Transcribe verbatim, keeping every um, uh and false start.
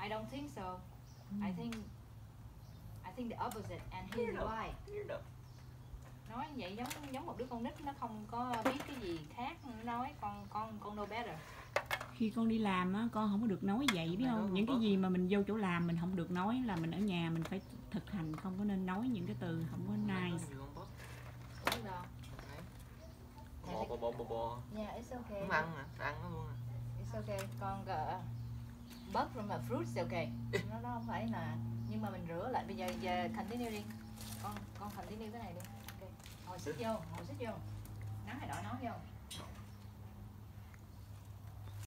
I don't think so. I think I think the opposite and here's why. Nói vậy giống giống một đứa con nít nó không có biết cái gì khác, nó nói con con con know better. Khi con đi làm á, con không có được nói vậy, biết không? Những cái gì mà mình vô chỗ làm mình không được nói, là mình ở nhà mình phải thực hành, không có nên nói những cái từ không có nice. Đúng đâu? Bò bò bò bò bò. Yeah, it's okay. Không ăn hả? Ăn nó luôn à? It's okay. Con uh, bớt from a fruits okay. Nó nó không phải là, nhưng mà mình rửa lại. Bây giờ giờ continue đi. Con con continue cái này đi. Okay. Ngồi xích vô, ngồi xích vô. Nắng hay đỏ nóng vô.